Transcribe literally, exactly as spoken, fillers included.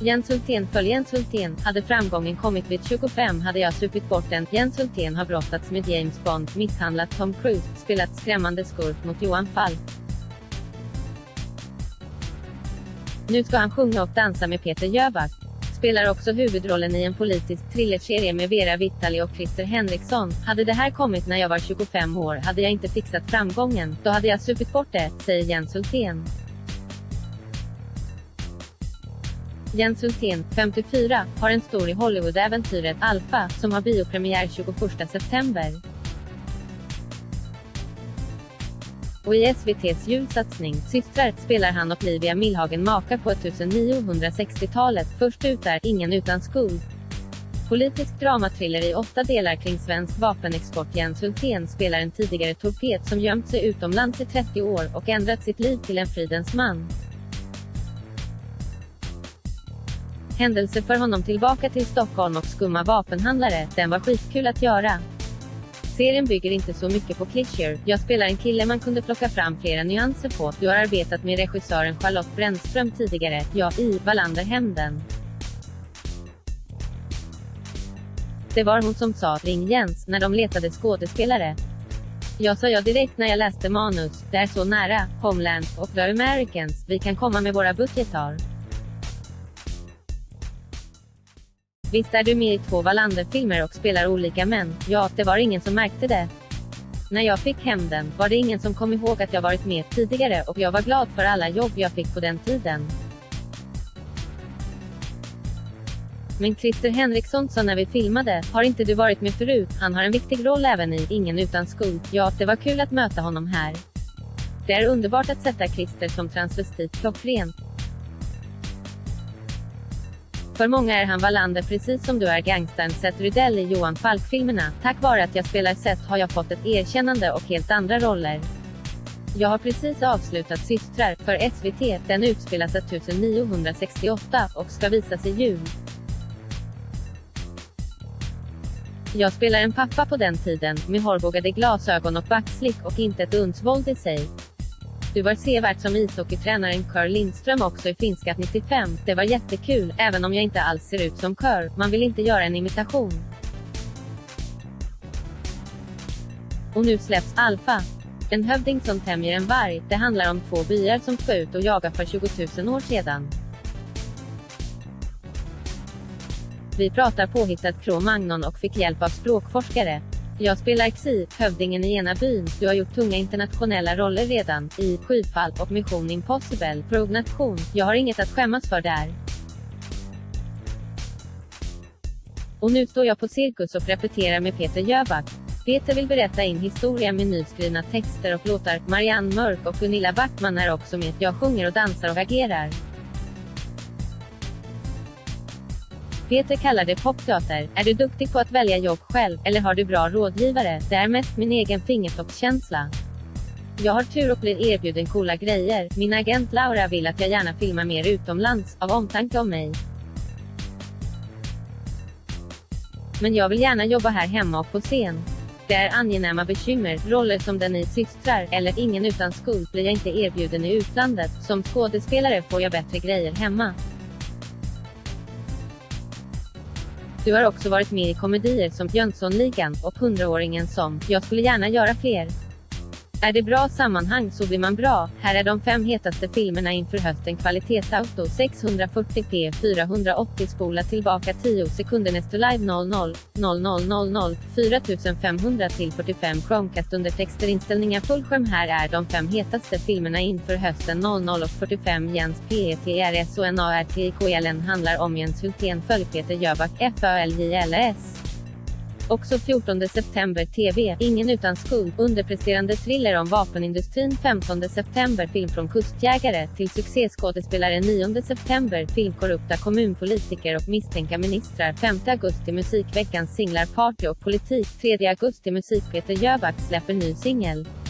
Jens Hultén föll Jens Hultén, hade framgången kommit vid tjugofem hade jag supit bort den. Jens Hultén har brottats med James Bond, misshandlat Tom Cruise, spelat skrämmande skurk mot Johan Falk. Nu ska han sjunga och dansa med Peter Jöback. Spelar också huvudrollen i en politisk thrillerserie med Vera Vittali och Christer Henriksson. Hade det här kommit när jag var tjugofem år hade jag inte fixat framgången, då hade jag supit bort det, säger Jens Hultén. Jens Hultén, femtiofyra, har en stor i Hollywood-äventyret Alpha, som har biopremiär tjugoförsta september. Och i S V T:s julsatsning, Systrar, spelar han och Livia Millhagen makar på nittonhundrasextiotalet. Först ut är Ingen utan skuld. Politisk dramatriller i åtta delar kring svensk vapenexport. Jens Hultén spelar en tidigare torped som gömt sig utomlands i trettio år och ändrat sitt liv till en fridens man. Händelse för honom tillbaka till Stockholm och skumma vapenhandlare, den var skitkul att göra. Serien bygger inte så mycket på klichéer. Jag spelar en kille man kunde plocka fram flera nyanser på. Du har arbetat med regissören Charlotte Brännström tidigare, ja, i Wallander Hämnden. Det var hon som sa, ring Jens, när de letade skådespelare. Jag sa jag direkt när jag läste manus, det är så nära, Homeland och The Americans, vi kan komma med våra budgetar. Visst är du med i två Wallander-filmer och spelar olika män? Ja, det var ingen som märkte det. När jag fick Hämnden var det ingen som kom ihåg att jag varit med tidigare och jag var glad för alla jobb jag fick på den tiden. Men Christer Henriksson sa när vi filmade, har inte du varit med förut? Han har en viktig roll även i Ingen utan skuld. Ja, det var kul att möta honom här. Det är underbart att sätta Christer som transvestit klockrent. För många är han Wallander precis som du är gangstern Seth Rydell i Johan Falk-filmerna. Tack vare att jag spelar Seth har jag fått ett erkännande och helt andra roller. Jag har precis avslutat Systrar för S V T, den utspelas nittonhundrasextioåtta och ska visas i jul. Jag spelar en pappa på den tiden, med hårbågade glasögon och backslick och inte ett uns våld i sig. Du var sevärt som ishockeytränaren Kör Lindström också i Finskat nittiofem, det var jättekul, även om jag inte alls ser ut som Kör, man vill inte göra en imitation. Och nu släpps Alpha. En hövding som tämjer en varg, det handlar om två byar som ska ut och jaga för tjugotusen år sedan. Vi pratar påhittat Cro-Magnon och fick hjälp av språkforskare. Jag spelar Xi, hövdingen i ena byn. Du har gjort tunga internationella roller redan, i Skyfall och Mission Impossible, Rogue Nation. Jag har inget att skämmas för där. Och nu står jag på cirkus och repeterar med Peter Jöback. Peter vill berätta in historia med nyskrivna texter och låtar. Marianne Mörk och Gunilla Backman är också med. Jag sjunger och dansar och agerar. Peter kallar det popteater. Är du duktig på att välja jobb själv, eller har du bra rådgivare? Det är mest min egen fingertoppskänsla. Jag har tur och blir erbjuden coola grejer. Min agent Laura vill att jag gärna filmar mer utomlands, av omtanke om mig. Men jag vill gärna jobba här hemma och på scen. Det är angenäma bekymmer, roller som den i Systrar, eller Ingen utan skuld blir jag inte erbjuden i utlandet. Som skådespelare får jag bättre grejer hemma. Du har också varit med i komedier som Jönssonligan och Hundraåringen som, jag skulle gärna göra fler. Är det bra sammanhang så blir man bra. Här är de fem hetaste filmerna inför hösten. Kvalitetsauto sexhundrafyrtio p fyrahundraåttio, spola tillbaka tio sekunder. Nesto Live noll noll noll noll noll noll fyrafemhundra till fyrtiofem. Chromecast undertexter inställningar fullskärm. Här är de fem hetaste filmerna inför hösten noll noll och fyrtiofem. Jens P E T R S O N A R T I K L N handlar om Jens Hultén följ Peter Jöback F Ö L J L S. Också fjortonde september T V, Ingen utan skuld, underpresterande thriller om vapenindustrin. Femtonde september film från kustjägare till succéskådespelare. Nionde september film korrupta kommunpolitiker och misstänkta ministrar. Femte augusti musikveckans singlar Party och politik. Tredje augusti musik Peter Jöback släpper ny singel.